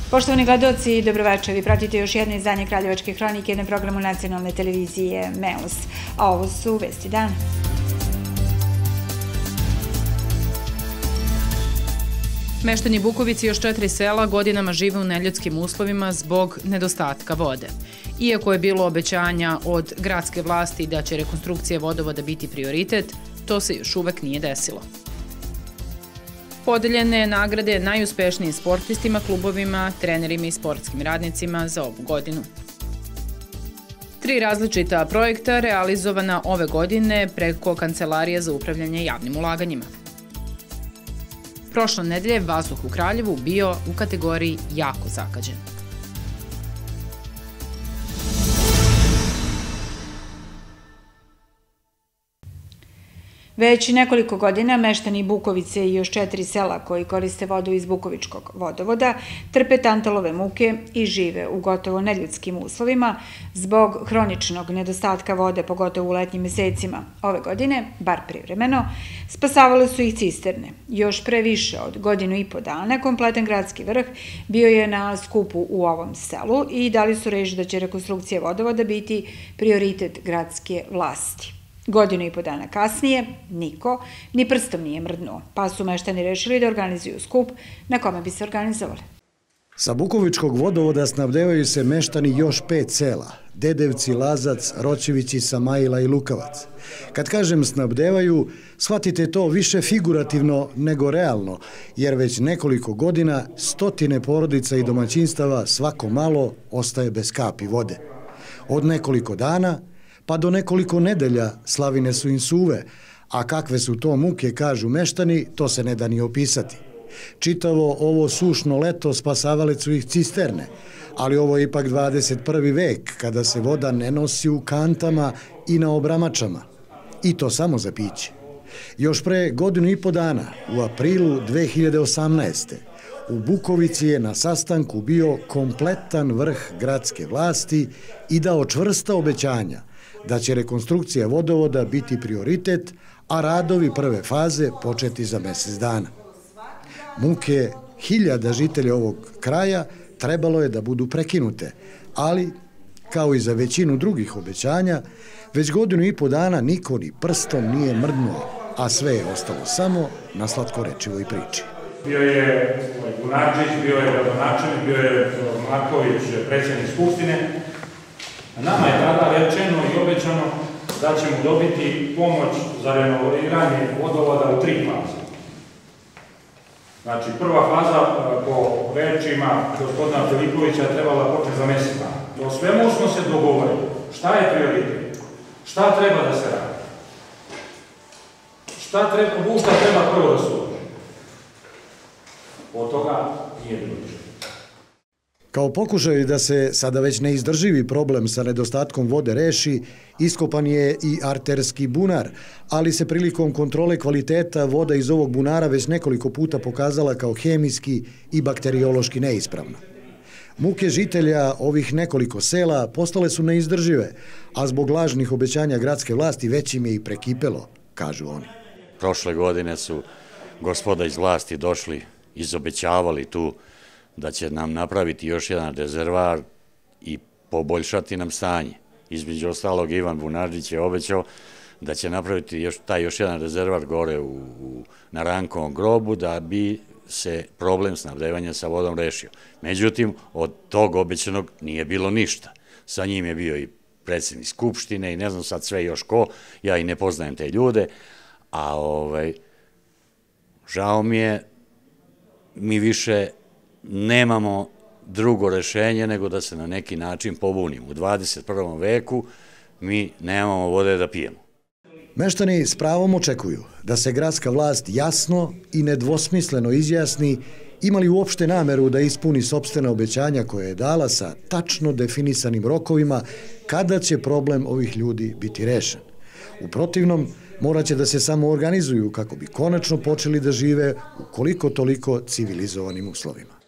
Poštovani gledaoci, dobroveče. Vi pratite još jedno izdanje Kraljevačke hronike na programu nacionalne televizije MEUS. A ovo su vesti dana. Meštani Bukovice i još 4 sela godinama žive u neljudskim uslovima zbog nedostatka vode. Iako je bilo obećanja od gradske vlasti da će rekonstrukcija vodovoda biti prioritet, to se još uvek nije desilo. Podeljene nagrade najuspešnijim sportistima, klubovima, trenerima i sportskim radnicima za ovu godinu. 3 različita projekta realizovana ove godine preko Kancelarije za upravljanje javnim ulaganjima. Prošle nedelje vazduh u Kraljevu bio u kategoriji jako zagađen. Već nekoliko godina meštani Bukovice i još 4 sela koji koriste vodu iz Bukovičkog vodovoda trpe tantalove muke i žive u gotovo neljudskim uslovima zbog hroničnog nedostatka vode, pogotovo u letnjim mesecima. Ove godine, bar privremeno, spasavale su ih cisterne. Još pre više od godinu i po dana kompletan gradski vrh bio je na skupu u ovom selu i dali su reč da će rekonstrukcija vodovoda biti prioritet gradske vlasti. Godinu i po dana kasnije, niko ni prstom nije mrdnuo, pa su meštani rešili da organizuju skup na kome bi se organizovali. Sa Bukovičkog vodovoda snabdevaju se meštani još 5 sela: Dedevci, Lazac, Roćevići, Samajla i Lukavac. Kad kažem snabdevaju, shvatite to više figurativno nego realno, jer već nekoliko godina stotine porodica i domaćinstava svako malo ostaje bez kapi vode. Od nekoliko dana pa do nekoliko nedelja slavine su im suve, a kakve su to muke, kažu meštani, to se ne da ni opisati. Čitavo ovo sušno leto spasavale su ih cisterne, ali ovo je ipak 21. vek, kada se voda ne nosi u kantama i na obramačama. I to samo za piće. Još pre godinu i po dana, u aprilu 2018. u Bukovici je na sastanku bio kompletan vrh gradske vlasti i dao čvrsta obećanja da će rekonstrukcija vodovoda biti prioritet, a radovi prve faze početi za mesec dana. Muke hiljada žitelja ovog kraja trebalo je da budu prekinute, ali, kao i za većinu drugih obećanja, već godinu i po dana niko ni prstom nije mrdnuo, a sve je ostalo samo na slatkorečivoj priči. Bio je Gunarčić, bio je gradonačelnik, bio je Marković, predsjednik Skupštine. Nama je tada rečeno i obećano da ćemo dobiti pomoć za renoviranje vodovoda u 3 faze. Znači, prva faza po rečima gospodina Filipovića trebala početi za mesec dana. O svemu smo se dogovorili. Šta je prioritet? Šta treba da se radi? U šta treba prvo da se uloži? Od toga nije bilo ništa. Kao pokušaj da se sada već neizdrživi problem sa nedostatkom vode reši, iskopan je i arterski bunar, ali se prilikom kontrole kvaliteta voda iz ovog bunara već nekoliko puta pokazala kao hemijski i bakteriološki neispravna. Muke žitelja ovih nekoliko sela postale su neizdržive, a zbog lažnih obećanja gradske vlasti već im je i prekipelo, kažu oni. Prošle godine su gospoda iz vlasti došli, izobećavali tu da će nam napraviti još jedan rezervar i poboljšati nam stanje. Između ostalog, Ivan Bunarčić je obećao da će napraviti još jedan rezervar gore na Rankovom grobu da bi se problem snabdevanja sa vodom rešio. Međutim, od tog obećanog nije bilo ništa. Sa njim je bio i predsjednik Skupštine i ne znam sad sve još ko, ja i ne poznajem te ljude, a žao mi je, mi više nemamo drugo rešenje nego da se na neki način pobunimo. U 21. veku mi nemamo vode da pijemo. Meštani s pravom očekuju da se gradska vlast jasno i nedvosmisleno izjasni ima li uopšte nameru da ispuni sopstvena obećanja koje je dala sa tačno definisanim rokovima kada će problem ovih ljudi biti rešen. U protivnom, morat će da se samo organizuju kako bi konačno počeli da žive u koliko toliko civilizovanim uslovima.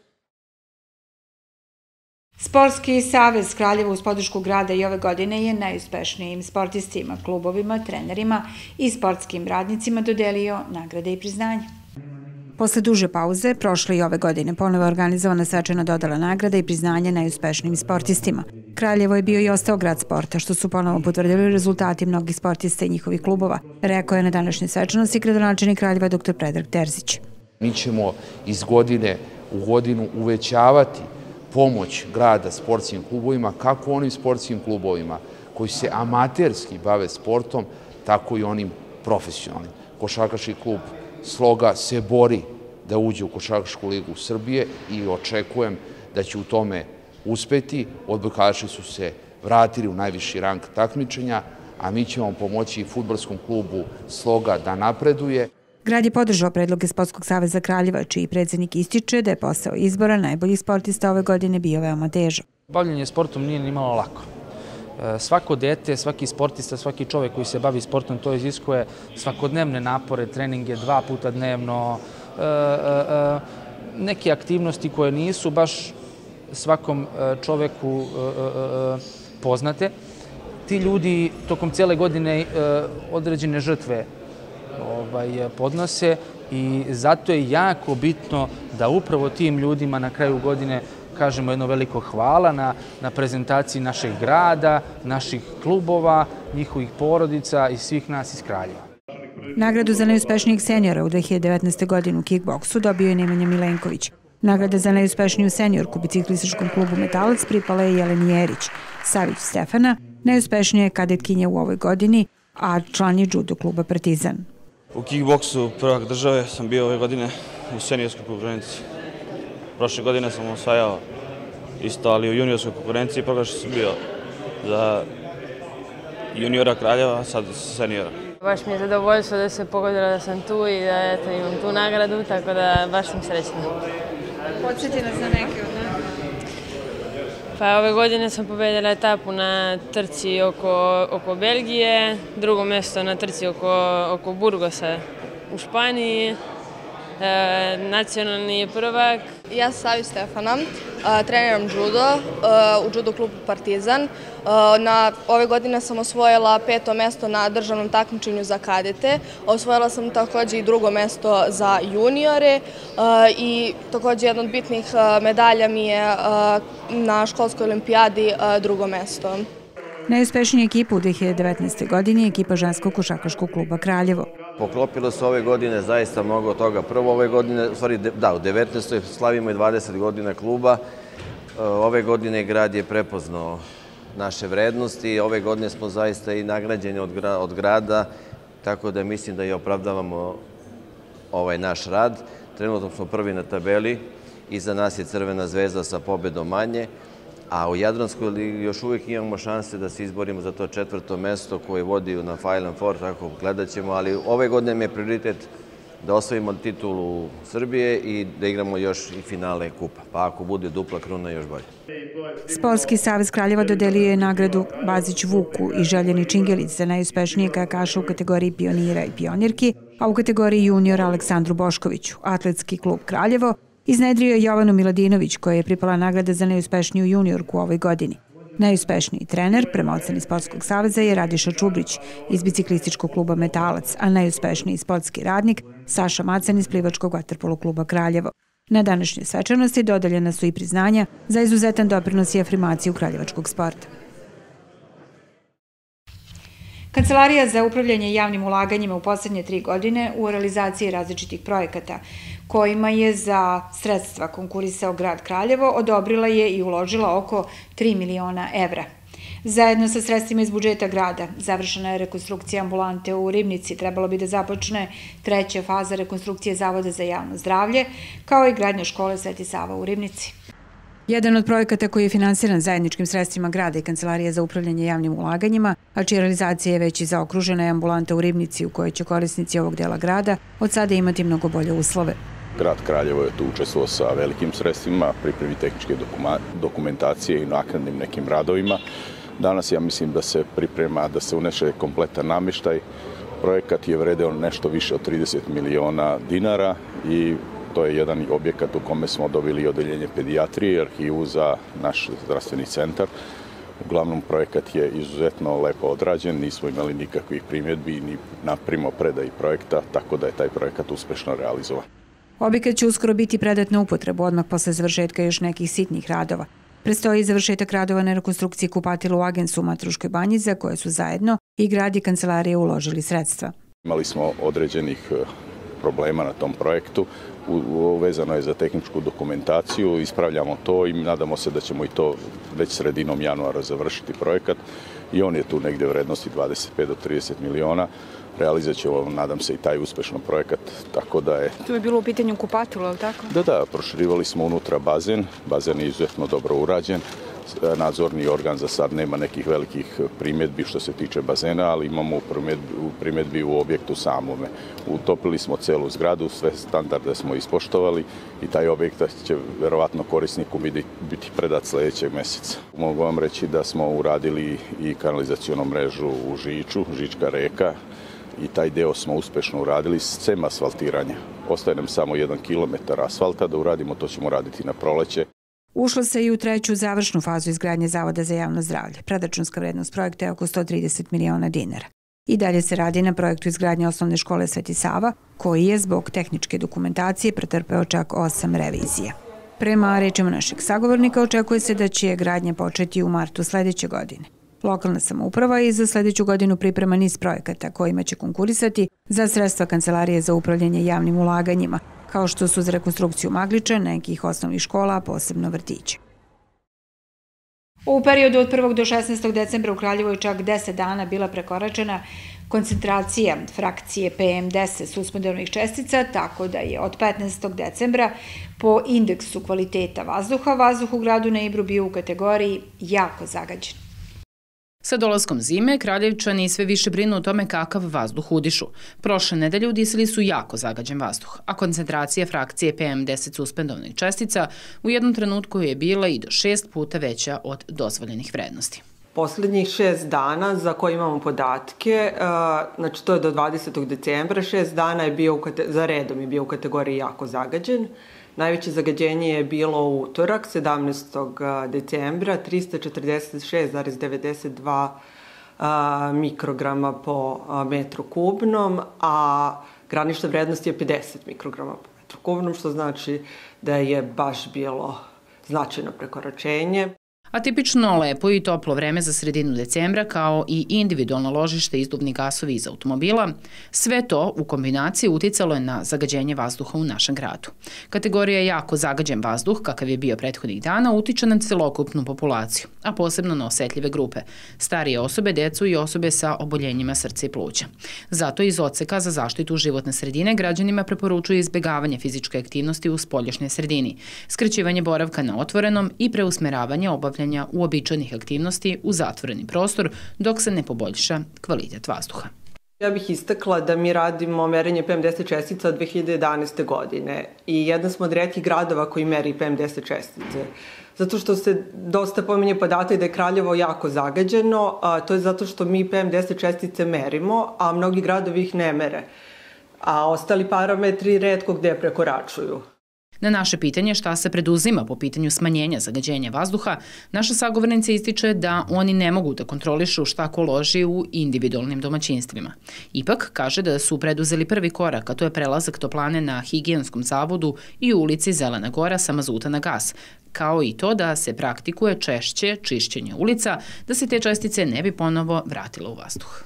Sportski savez Kraljeva uz podršku grada i ove godine je najuspešnijim sportistima, klubovima, trenerima i sportskim radnicima dodelio nagrade i priznanje. Posle duže pauze, prošle i ove godine, ponovo je organizovana svečana dodala nagrada i priznanje najuspešnijim sportistima. Kraljevo je bio i ostao grad sporta, što su ponovo potvrdili rezultati mnogih sportista i njihovih klubova, rekao je na današnjoj svečanosti gradonačelnik Kraljeva dr. Predrag Terzić. Mi ćemo iz godine u godinu uvećavati pomoć grada sportskim klubovima, kako onim sportskim klubovima koji se amaterski bave sportom, tako i onim profesionalnim. Košarkaški klub Sloga se bori da uđe u Košarkašku ligu Srbije i očekujem da će u tome uspeti. Odbojkaši su se vratili u najviši rang takmičenja, a mi ćemo pomoći i fudbalskom klubu Sloga da napreduje. Grad je podržao predloge Sportskog saveza Kraljeva, čiji predsjednik ističe da je posao izbora najboljih sportista ove godine bio veoma težak. Bavljenje sportom nije ni malo lako. Svako dete, svaki sportista, svaki čovjek koji se bavi sportom, to iziskuje svakodnevne napore, treninge 2 puta dnevno, neke aktivnosti koje nisu baš svakom čovjeku poznate. Ti ljudi tokom cijele godine određene žrtve podnose i zato je jako bitno da upravo tim ljudima na kraju godine kažemo jedno veliko hvala na prezentaciji našeg grada, naših klubova, njihovih porodica i svih nas iz Kraljeva. Nagradu za najuspešnijeg seniora u 2019. godini u kickboksu dobio je Nemanja Milenković. Nagrada za najuspešniju seniorku u biciklističkom klubu Metalac pripala je Jeleni Jerić. Savić Stefana najuspešnija je kadetkinja u ovoj godini, a član je judo kluba Partizan. U kickboksu prvak države sam bio ove godine u seniorskoj konkurenciji. Prošle godine sam osvajao isto, ali u juniorskoj konkurenciji proglašen sam bio za juniora Kraljeva, a sad seniora. Baš mi je zadovoljstvo da se pogodilo da sam tu i da imam tu nagradu, tako da baš sam srećna. Podsjeti nas na neke od nagrada. Pa ove godine sam pobedila etapu na trci oko Belgije, drugo mjesto na trci oko Burgosa u Španiji, nacionalni prvak. Ja sam Savić Stefana, treniram judo u judo klubu Partizan. Ove godine sam osvojila 5. mjesto na državnom takmičenju za kadete. Osvojila sam također i 2. mjesto za juniore i također jedna od bitnih medalja mi je na školskoj olimpijadi 2. mjesto. Najuspešnija ekipa u 2019. godini je ekipa ženskog košarkaškog kluba Kraljevo. Poklopilo se ove godine zaista mnogo toga. Prvo ove godine, u stvari da, u 19. slavimo i 20 godina kluba. Ove godine grad je prepoznao naše vrednosti. Ove godine smo zaista i nagrađeni od grada, tako da mislim da i opravdavamo ovaj naš rad. Trenutno smo prvi na tabeli, iza nas je Crvena zvezda sa pobedom manje, a u Jadranskoj ligi još uvijek imamo šanse da se izborimo za to 4. mesto koje vodi na Final Four, tako gledat ćemo, ali ove godine mi je prioritet da osvojimo titulu Srbije i da igramo još i finale kupa, pa ako bude dupla kruna još bolje. Sportski savez Kraljeva dodelio je nagradu Bazić Vuku i Željeni Čingelić za najuspešnije kajakaša u kategoriji pionira i pionirki, a u kategoriji juniora Aleksandru Boškoviću. Atletski klub Kraljevo iznedrio je Jovanu Miladinović, koja je pripala nagrada za najuspešniju juniorku u ovoj godini. Najuspešniji trener, prema oceni Sportskog saveza, je Radiša Čubrić iz biciklističkog kluba Metalac, a najuspešniji sportski radnik Saša Macan iz plivačkog vaterpolo kluba Kraljevo. Na današnjoj svečanosti dodeljena su i priznanja za izuzetan doprinos i afirmaciju kraljevačkog sporta. Kancelarija za upravljanje javnim ulaganjima u posljednje 3 godine u realizaciji različitih projekata kojima je za sredstva konkurisao grad Kraljevo odobrila je i uložila oko 3 miliona evra. Zajedno sa sredstvima iz budžeta grada završena je rekonstrukcija ambulante u Ribnici, trebalo bi da započne 3. faza rekonstrukcije Zavoda za javno zdravlje, kao i gradnja škole Sveti Sava u Ribnici. Jedan od projekata koji je finansiran zajedničkim sredstvima grada i Kancelarije za upravljanje javnim ulaganjima, a čija realizacija je već i zaokružena, je ambulanta u Ribnici u kojoj će korisnici ovog dela grada od sada imati mnogo bolje uslove. Grad Kraljevo je tu učestvovao sa velikim sredstvima, pripremi tehničke dokumentacije i naknadnim nekim radovima. Danas ja mislim da se priprema da se uneše kompletan namještaj. Projekat je vredeo nešto više od 30 miliona dinara i to je jedan objekat u kome smo dobili odeljenje pedijatrije i arhivu za naš zdravstveni centar. Uglavnom, projekat je izuzetno lepo odrađen, nismo imali nikakvih primjedbi ni na primopredaji projekta, tako da je taj projekat uspešno realizovan. Objekat će uskoro biti predat na upotrebu odmah posle završetka još nekih sitnih radova. Predstoji završetak radova na rekonstrukciji kupatila u Agensu u Matruškoj banji za koje su zajedno i grad i kancelarije uložili sredstva. Imali smo određenih problema na tom projektu, vezano je za tehničku dokumentaciju, ispravljamo to i nadamo se da ćemo i to već sredinom januara završiti projekat i on je tu negdje u vrednosti 25 do 30 miliona. Realizat ćemo, nadam se, i taj uspešno projekat, tako da je... Tu je bilo u pitanju kupatilo, je li tako? Da, proširivali smo unutra bazen je izuzetno dobro urađen. Nadzorni organ za sad nema nekih velikih primjedbi što se tiče bazena, ali imamo primjedbi u objektu samome. Utopili smo celu zgradu, sve standarde smo ispoštovali i taj objekt će verovatno korisniku biti predat sljedećeg mjeseca. Mogu vam reći da smo uradili i kanalizacionu mrežu u Žiču, Žička reka, i taj deo smo uspešno uradili sem asfaltiranja. Ostaje nam samo 1 kilometar asfalta da uradimo, to ćemo raditi na proleće. Ušlo se i u treću završnu fazu izgradnje Zavoda za javno zdravlje. Predračunska vrednost projekta je oko 130 miliona dinara. I dalje se radi na projektu izgradnje osnovne škole Sveti Sava, koji je zbog tehničke dokumentacije pretrpeo čak 8 revizija. Prema rečima našeg sagovornika, očekuje se da će gradnja početi u martu sljedeće godine. Lokalna samouprava i za sljedeću godinu priprema niz projekata kojima će konkurisati za sredstva Kancelarije za upravljanje javnim ulaganjima, kao što su za rekonstrukciju Magliča, nekih osnovnih škola, a posebno vrtića. U periodu od 1. do 16. decembra u Kraljevu je čak 10 dana bila prekoračena koncentracija frakcije PM10 suspendovanih čestica, tako da je od 15. decembra po indeksu kvaliteta vazduha, vazduh u gradu na Ibru bio u kategoriji jako zagađen. Sa dolaskom zime, Kraljevčani sve više brinu o tome kakav vazduh udišu. Prošle nedelje udisali su jako zagađen vazduh, a koncentracija frakcije PM10 suspendovanih čestica u jednom trenutku je bila i do 6 puta veća od dozvoljenih vrednosti. Poslednjih 6 dana za koje imamo podatke, znači to je do 20. decembra, 6 dana je bio za redom je bio u kategoriji jako zagađen. Najveće zagađenje je bilo u utorak, 17. decembra, 346,92 mikrograma po metru kubnom, a granična vrednost je 50 mikrograma po metru kubnom, što znači da je baš bilo značajno prekoračenje. Atipično lepo i toplo vreme za sredinu decembra, kao i individualno ložište izduvni gasovi iz automobila, sve to u kombinaciji uticalo je na zagađenje vazduha u našem gradu. Kategorija jako zagađen vazduh, kakav je bio prethodnih dana, utiče na celokupnu populaciju, a posebno na osetljive grupe, starije osobe, decu i osobe sa oboljenjima srca i pluća. Zato iz Odseka za zaštitu životne sredine građanima preporučuje izbegavanje fizičke aktivnosti u spoljašnjoj sredini, skraćivanje boravka na otvorenom i preusmeravanje obavljanja uobičajenih aktivnosti u zatvoreni prostor dok se ne poboljša kvalitet vazduha. Ja bih istakla da mi radimo merenje PM10 čestica od 2011. godine i jedan smo od retkih gradova koji meri PM10 čestice. Zato što se dosta pominje podatak da je Kraljevo jako zagađeno, to je zato što mi PM10 čestice merimo, a mnogi gradovi ih ne mere. A ostali parametri retko gde prekoračuju. Na naše pitanje šta se preduzima po pitanju smanjenja zagađenja vazduha, naša sagovornica ističe da oni ne mogu da kontrolišu šta ko loži u individualnim domaćinstvima. Ipak, kaže da su preduzeli prvi korak, a to je prelazak toplane na Higijenskom zavodu i u ulici Zelena Gora sa mazuta na gas, kao i to da se praktikuje češće čišćenje ulica, da se te čestice ne bi ponovo vratile u vazduh.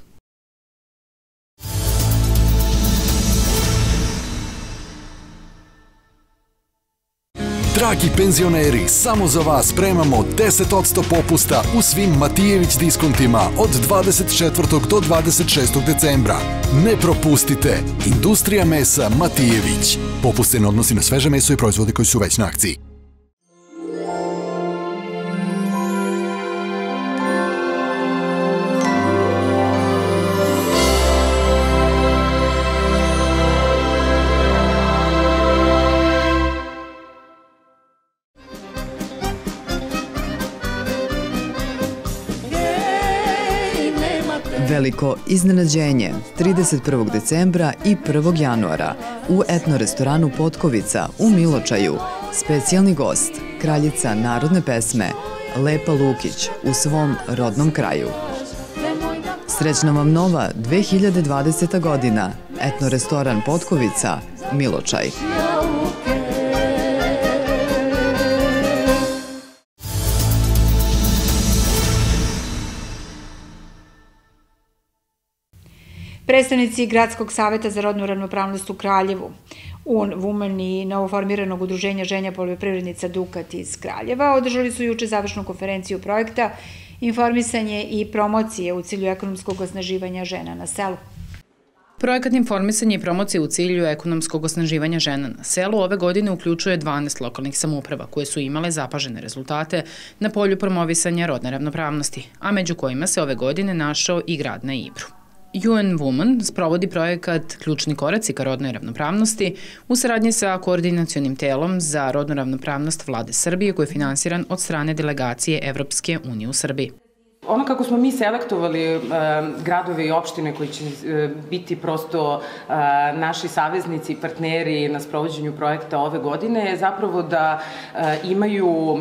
Dragi penzioneri, samo za vas spremamo 10% popusta u svim Matijević diskontima od 24. do 26. decembra. Ne propustite! Industrija mesa Matijević. Popust se ne odnosi na sveže meso i proizvode koji su već na akciji. Veliko iznenađenje 31. decembra i 1. januara u etno-restoranu Potkovica u Miločaju. Specijalni gost, kraljica narodne pesme Lepa Lukić u svom rodnom kraju. Srećna vam nova 2020. godina, etno-restoran Potkovica, Miločaj. Predstavnici Gradskog saveta za rodnu ravnopravnost u Kraljevu, UN Women i novoformiranog udruženja ženja poljoprivrednica Dukat iz Kraljeva održali su juče završnu konferenciju projekta Informisanje i promocije u cilju ekonomskog osnaživanja žena na selu. Projekat Informisanje i promocije u cilju ekonomskog osnaživanja žena na selu ove godine uključuje 12 lokalnih samouprava koje su imale zapažene rezultate na polju promovisanja rodne ravnopravnosti, a među kojima se ove godine našao i grad na Ibru. UN Women sprovodi projekat Ključni koraci ka rodnoj ravnopravnosti u saradnji sa koordinacionim telom za rodnu ravnopravnost Vlade Srbije koji je finansiran od strane delegacije Evropske unije u Srbiji. Ono kako smo mi selektovali gradove i opštine koji će biti prosto naši saveznici i partneri na sprovođenju projekta ove godine je zapravo da imaju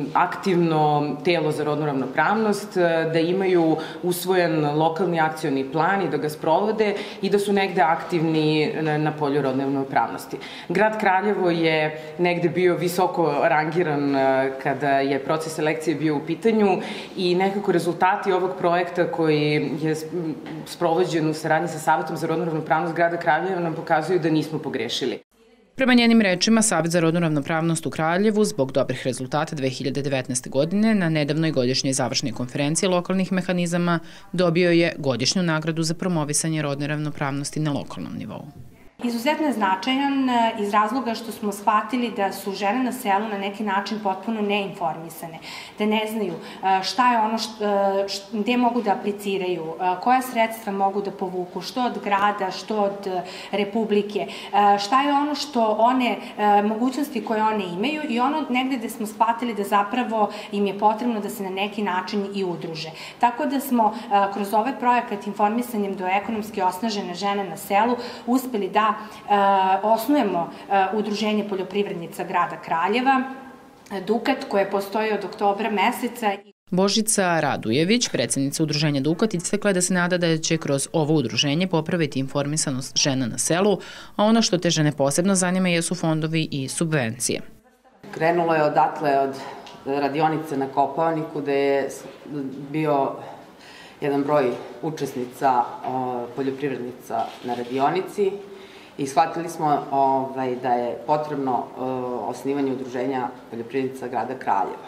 aktivno telo za rodnu ravnopravnost, da imaju usvojen lokalni akcioni plan i da ga sprovode i da su negde aktivni na polju rodne ravnopravnosti. Grad Kraljevo je negde bio visoko rangiran kada je proces selekcije bio u pitanju i nekako rezultati ovog projekta koji je sprovođen u saradnji sa Savetom za rodnu ravnopravnost grada Kraljeva nam pokazuju da nismo pogrešili. Prema njenim rečima, Savet za rodnu ravnopravnost u Kraljevu zbog dobrih rezultata 2019. godine na nedavnoj godišnjoj završnoj konferenciji lokalnih mehanizama dobio je godišnju nagradu za promovisanje rodne ravnopravnosti na lokalnom nivou. Izuzetno je značajan iz razloga što smo shvatili da su žene na selu na neki način potpuno neinformisane, da ne znaju šta je ono gde mogu da apliciraju, koja sredstva mogu da povuku, što od grada, što od Republike, šta je ono što one, mogućnosti koje one imaju i ono negde gde smo shvatili da zapravo im je potrebno da se na neki način i udruže. Tako da smo kroz ovaj projekat Informisanjem do ekonomski osnažene žene na selu uspeli da osnujemo udruženje poljoprivrednica grada Kraljeva, Dukat, koje postoji od oktobra meseca. Božica Radujević, predsjednica udruženja Dukat, istakla je da se nada da će kroz ovo udruženje popraviti informisanost žena na selu, a ono što te žene posebno zanima jesu fondovi i subvencije. Krenulo je odatle od radionice na Kopaoniku, gde je bio jedan broj učesnica poljoprivrednica na radionici i shvatili smo da je potrebno osnivanje udruženja poljoprivrednica grada Kraljeva.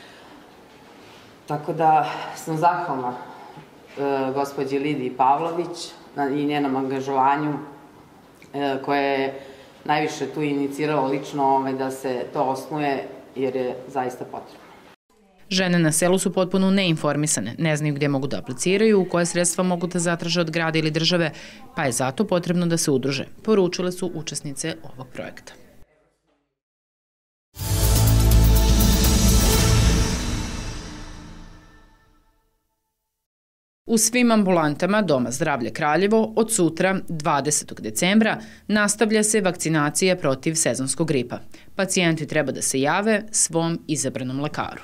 Tako da sam zahvalna gospođi Lidiji Pavlović i njenom angažovanju koje je najviše tu iniciralo lično da se to osnuje jer je zaista potrebno. Žene na selu su potpuno neinformisane, ne znaju gdje mogu da apliciraju, koje sredstva mogu da zatraže od grada ili države, pa je zato potrebno da se udruže, poručile su učesnice ovog projekta. U svim ambulantama Doma zdravlja Kraljevo od sutra, 20. decembra, nastavlja se vakcinacija protiv sezonskog gripa. Pacijenti treba da se jave svom izabranom lekaru.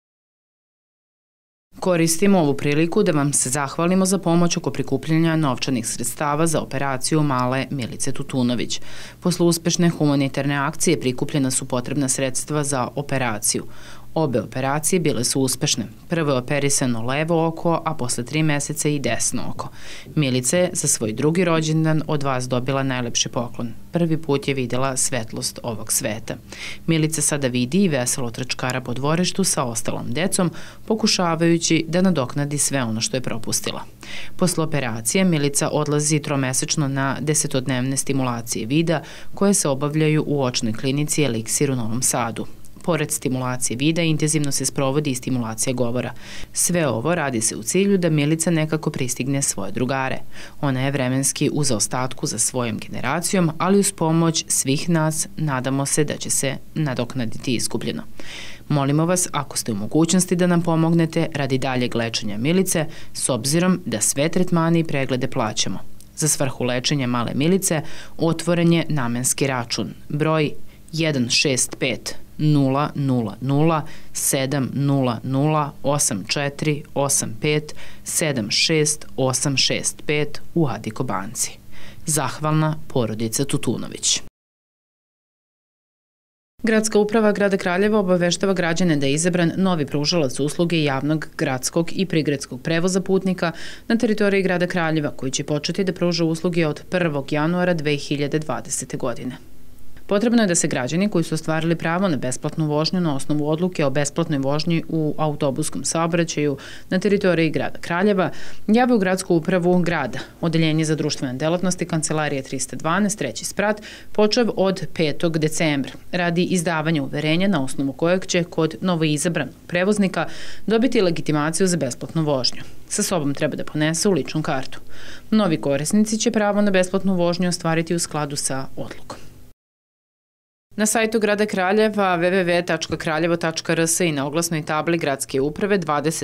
Koristimo ovu priliku da vam se zahvalimo za pomoć oko prikupljanja novčanih sredstava za operaciju male Milice Tutunović. Posle uspešne humanitarne akcije prikupljena su potrebna sredstva za operaciju. Obe operacije bile su uspešne. Prvo je operisano levo oko, a posle 3 meseca i desno oko. Milica je za svoj drugi rođendan od vas dobila najlepši poklon. Prvi put je videla svetlost ovog sveta. Milica sada vidi i veselo trčkara po dvorištu sa ostalom decom, pokušavajući da nadoknadi sve ono što je propustila. Posle operacije Milica odlazi 3-mesečno na 10-dnevne stimulacije vida koje se obavljaju u očnoj klinici Eliksir u Novom Sadu. Pored stimulacije vida, intenzivno se sprovodi i stimulacija govora. Sve ovo radi se u cilju da Milica nekako pristigne svoje drugare. Ona je vremenski u zaostatku za svojom generacijom, ali uz pomoć svih nas nadamo se da će se nadoknaditi izgubljeno. Molimo vas, ako ste u mogućnosti da nam pomognete radi daljeg lečenja Milice, s obzirom da sve tretmane i preglede plaćamo. Za svrhu lečenja male Milice otvoren je namenski račun, broj 165 000 700 8485 76865 u Adiko banci. Zahvalna porodica Tutunović. Gradska uprava grada Kraljeva obaveštava građane da je izabran novi pružalac usluge javnog, gradskog i prigradskog prevoza putnika na teritoriji grada Kraljeva, koji će početi da pruža usluge od 1. januara 2020. godine. Potrebno je da se građani koji su ostvarili pravo na besplatnu vožnju na osnovu odluke o besplatnoj vožnji u autobuskom saobraćaju na teritoriji grada Kraljeva jave u gradsku upravu grada, Odeljenje za društvene delatnosti, Kancelarije 312, treći sprat, počev od 5. decembra, radi izdavanja uverenja na osnovu kojeg će kod novoizabranog prevoznika dobiti legitimaciju za besplatnu vožnju. Sa sobom treba da ponese ličnu kartu. Novi korisnici će pravo na besplatnu vožnju ostvariti u skladu sa odlukom. Na sajtu grada Kraljeva www.kraljevo.rs i na oglasnoj tabli gradske uprave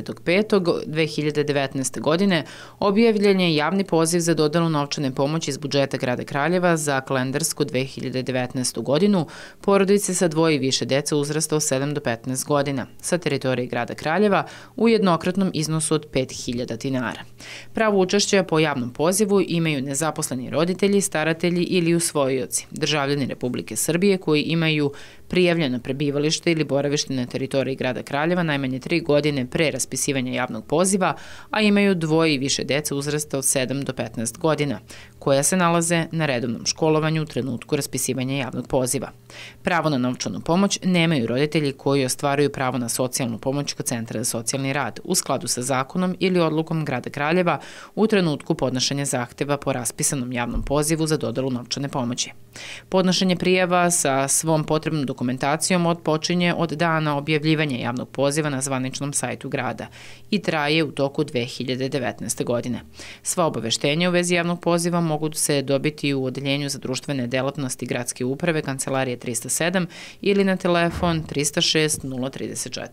25.2019. godine objavljen je javni poziv za dodelu novčane pomoći iz budžeta grada Kraljeva za kalendarsku 2019. godinu porodice sa dvoje i više dece uzrasta od 7 do 15 godina sa teritorije grada Kraljeva u jednokratnom iznosu od 5.000 dinara. Pravo učešća po javnom pozivu imaju nezaposleni roditelji, staratelji ili usvojioci, državljani Republike Srbije koji imaju prijavljeno prebivalište ili boravište na teritoriji grada Kraljeva najmanje 3 godine pre raspisivanja javnog poziva, a imaju dvoje i više dece uzrasta od 7 do 15 godina, koja se nalaze na redovnom školovanju u trenutku raspisivanja javnog poziva. Pravo na novčanu pomoć nemaju roditelji koji ostvaruju pravo na socijalnu pomoć kod Centra za socijalni rad u skladu sa zakonom ili odlukom grada Kraljeva u trenutku podnošenja zahteva po raspisanom javnom pozivu za dodelu novčane pomoći. Podnošenje prijava sa svom potrebnom dokumentacijom odpočinje od dana objavljivanja javnog poziva na zvaničnom sajtu grada i traje u toku 2019. godine. Sva obaveštenja u vezi javnog poziva mogu se dobiti u Odeljenju za društvene delatnosti gradske uprave Kancelarije 307 ili na telefon 306 034.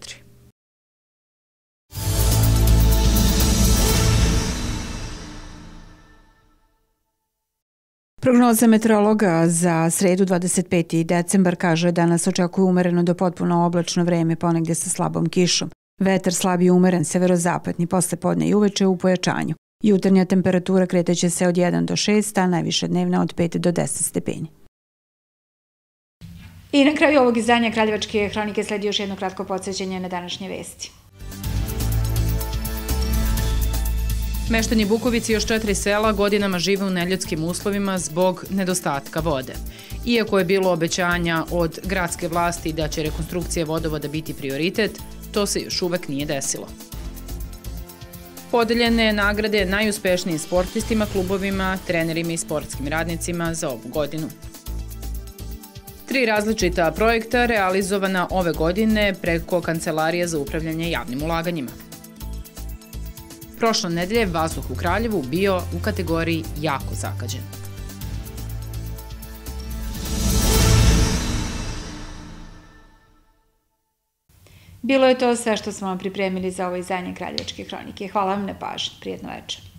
Prognoza meteorologa za sredu 25. decembar kaže da nas očekuje umereno do potpuno oblačno vreme, ponegdje sa slabom kišom. Vetar slab i umeren severozapadni posle podne i uveče u pojačanju. Jutarnja temperatura kreteće se od 1 do 6, a najviša dnevna od 5 do 10 stepeni. I na kraju ovog izdanja Kraljevačke hronike sledi još jedno kratko podsjećanje na današnje vesti. Meštani Bukovice i još 4 sela godinama žive u neljudskim uslovima zbog nedostatka vode. Iako je bilo obećanja od gradske vlasti da će rekonstrukcija vodovoda biti prioritet, to se još uvek nije desilo. Podeljene nagrade najuspešnijim sportistima, klubovima, trenerima i sportskim radnicima za ovu godinu. 3 različita projekta realizovana ove godine preko Kancelarije za upravljanje javnim ulaganjima. Prošle nedelje vazduh u Kraljevu bio u kategoriji jako zagađen. Bilo je to sve što smo vam pripremili za ovo izdanje Kraljevačke hronike. Hvala vam na pažnji. Prijetno večer.